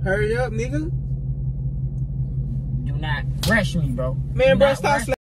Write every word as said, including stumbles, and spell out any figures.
Hurry up, nigga. Do not rush me, bro. Man, Do bro, not stop rush-